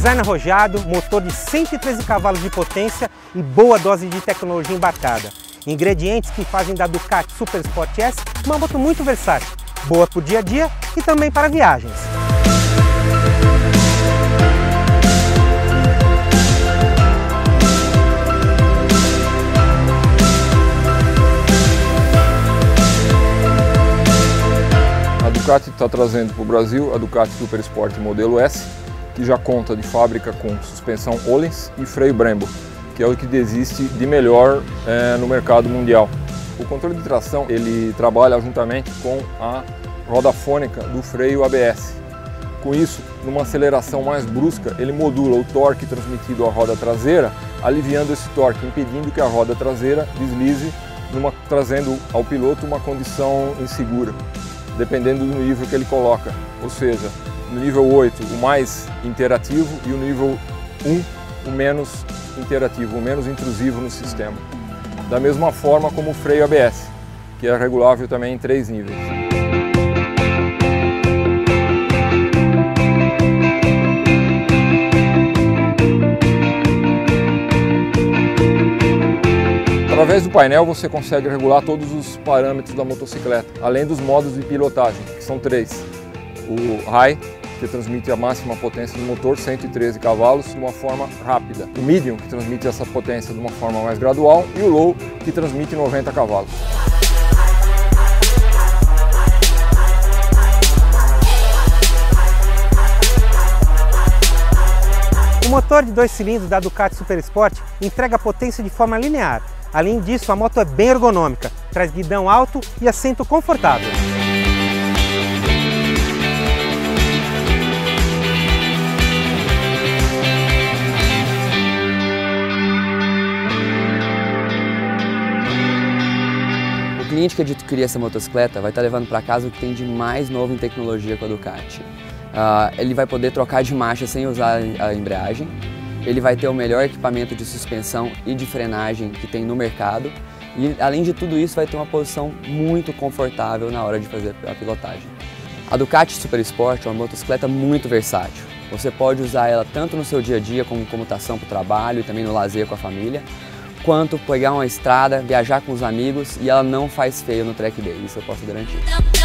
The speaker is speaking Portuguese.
design arrojado, motor de 113 cavalos de potência e boa dose de tecnologia embarcada. Ingredientes que fazem da Ducati Super Sport S uma moto muito versátil, boa para o dia a dia e também para viagens. A Ducati está trazendo para o Brasil a Ducati Super Sport modelo S, que já conta de fábrica com suspensão Öhlins e freio Brembo, que é o que existe de melhor no mercado mundial. O controle de tração ele trabalha juntamente com a roda fônica do freio ABS. Com isso, numa aceleração mais brusca, ele modula o torque transmitido à roda traseira, aliviando esse torque, impedindo que a roda traseira deslize, trazendo ao piloto uma condição insegura, dependendo do nível que ele coloca. Ou seja, no nível 8 o mais interativo e o nível 1 o menos interativo, o menos intrusivo no sistema. Da mesma forma como o freio ABS, que é regulável também em 3 níveis. Através do painel você consegue regular todos os parâmetros da motocicleta, além dos modos de pilotagem, que são 3. O High, que transmite a máxima potência do motor, 113 cavalos, de uma forma rápida. O Medium, que transmite essa potência de uma forma mais gradual, e o Low, que transmite 90 cavalos. O motor de 2 cilindros da Ducati Super Sport entrega potência de forma linear. Além disso, a moto é bem ergonômica, traz guidão alto e assento confortável. O cliente que adquirir essa motocicleta vai estar levando para casa o que tem de mais novo em tecnologia com a Ducati. Ele vai poder trocar de marcha sem usar a embreagem. Ele vai ter o melhor equipamento de suspensão e de frenagem que tem no mercado e, além de tudo isso, vai ter uma posição muito confortável na hora de fazer a pilotagem. A Ducati Super Sport é uma motocicleta muito versátil. Você pode usar ela tanto no seu dia a dia como comutação para o trabalho e também no lazer com a família, quanto pegar uma estrada, viajar com os amigos e ela não faz feio no track day, isso eu posso garantir.